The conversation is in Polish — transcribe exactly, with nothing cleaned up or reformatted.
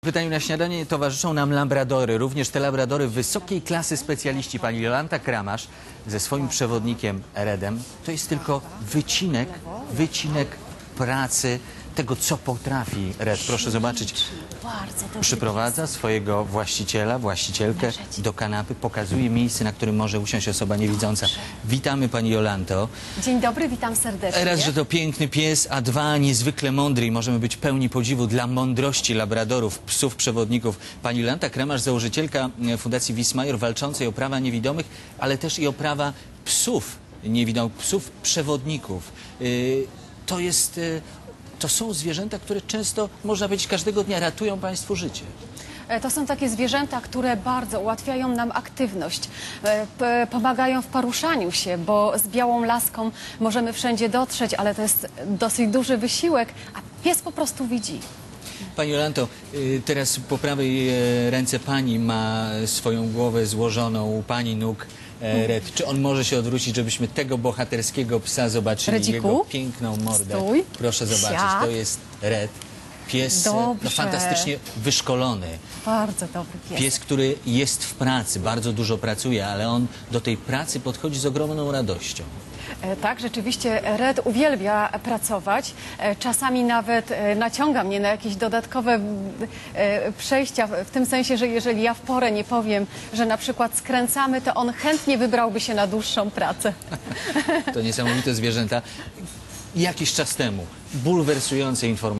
W pytaniu na śniadanie towarzyszą nam labradory, również te labradory wysokiej klasy specjaliści. Pani Jolanta Kramasz ze swoim przewodnikiem Redem to jest tylko wycinek, wycinek pracy tego, co potrafi Red. Proszę zobaczyć, przyprowadza swojego właściciela, właścicielkę do kanapy, pokazuje miejsce, na którym może usiąść osoba niewidząca. Witamy Pani Jolanto. Dzień dobry, witam serdecznie. Raz, że to piękny pies, a dwa, niezwykle mądry i możemy być pełni podziwu dla mądrości labradorów, psów przewodników. Pani Jolanta Kramasz, założycielka Fundacji Wismajor, walczącej o prawa niewidomych, ale też i o prawa psów niewidomych, psów przewodników. Yy, to jest... Yy, To są zwierzęta, które często, można powiedzieć, każdego dnia ratują Państwu życie. To są takie zwierzęta, które bardzo ułatwiają nam aktywność, pomagają w poruszaniu się, bo z białą laską możemy wszędzie dotrzeć, ale to jest dosyć duży wysiłek, a pies po prostu widzi. Pani Jolanto, teraz po prawej ręce Pani ma swoją głowę złożoną u Pani nóg Red. Czy on może się odwrócić, żebyśmy tego bohaterskiego psa zobaczyli? Redziku? Jego piękną mordę. Stój. Proszę zobaczyć, Siad. to jest Red. Pies no, fantastycznie wyszkolony. Bardzo dobry pies. Pies, który jest w pracy, bardzo dużo pracuje, ale on do tej pracy podchodzi z ogromną radością. Tak, rzeczywiście Red uwielbia pracować. Czasami nawet naciąga mnie na jakieś dodatkowe przejścia, w tym sensie, że jeżeli ja w porę nie powiem, że na przykład skręcamy, to on chętnie wybrałby się na dłuższą pracę. To niesamowite zwierzęta. Jakiś czas temu bulwersujące informacje.